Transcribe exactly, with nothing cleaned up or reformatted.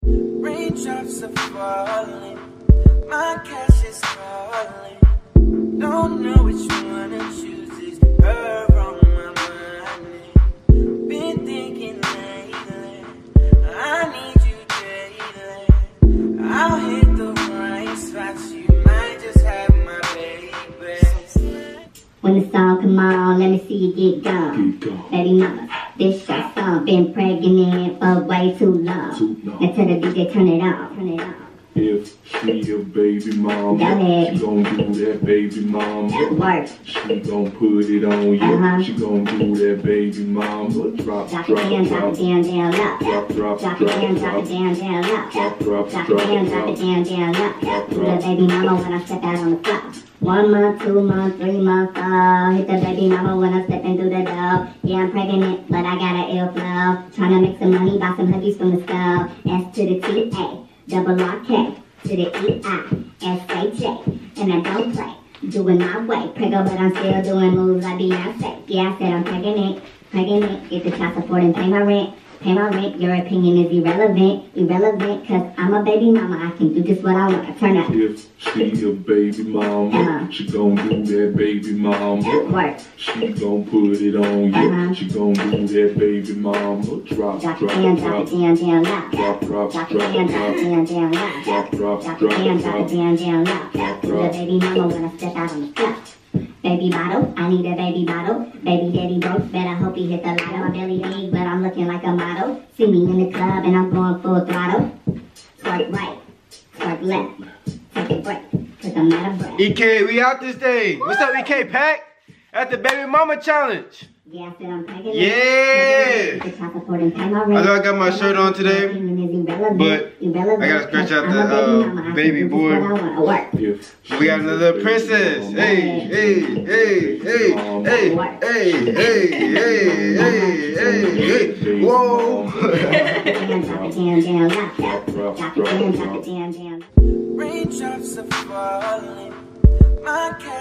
Raindrops are falling, my cash is calling. Don't know which one to choose, is her on my mind. Been thinking lately, I need you daily. I'll hit the right spots, you might just have my baby. When the song come on, let me see you get gone. Baby mama, this your song. Been pregnant for way too long. Too long. Now tell the D J turn it on, turn it on. If she a baby mama, Go ahead. she gon' do that baby mama. Work. She gon' put it on you. Uh-huh. She gon' do that baby mama. Drop, Drop drop, it down, drop drop, it down, down low. drop, drop, Drop it down, drop it down, down low. drop, drop, Drop it drop, down, drop it down, down low. Do the baby mama when I step out on the floor. One month, two months, three months, oh. Hit the baby mama when I'm stepping through the door. Yeah, I'm pregnant, but I got an ill flow. Tryna make some money, buy some huggies from the stove. S to the T A, double R K. To the E I S H A, and I don't play, doing my way. Preggo, but I'm still doing moves like Beyonce. Yeah, I said I'm pregnant, pregnant. Get the child support and pay my rent, pay my rent. Your opinion is irrelevant, irrelevant. Cause I'm a baby mama, I can do just what I want. Turn up. If she a baby mama, Uh-huh. she gon' do that baby mama. Work. She gon' put it on you. Uh-huh. She gon' do that baby mama. Drop, Drop drop, it down, drop drop, it down, down low. drop, drop, Drop it drop, down, drop it down, down low. drop, drop, Drop it drop, down, drop it drop. down, down low. Drop, Do the drop. baby mama when I step out on the floor. Baby bottle, I need a baby bottle. Baby daddy broke, better hope he hit the lotto. My belly big, but I'm looking like a model. See me in the club and I'm going full throttle. Swipe right, swipe left, take a break, cause I'm out of breath. E K, we out this day. What's up, E K Pack? At the Baby Mama Challenge. Yeah, I said I'm pregnant. Yeah. The child support and pay my rent. I know I got my shirt on today, Your opinion is irrelevant, but irrelevant, I gotta scratch cause out I'm the, a baby uh, mama, I can baby do just boy. what I wanna work. If we got another princess. Hey, hey, hey, hey, hey, hey, hey, hey, hey, hey, hey. Whoa. Drop it down, drop it down, down low. drop, drop, Drop it drop, down, drop drop. it down, down. Raindrops are falling, my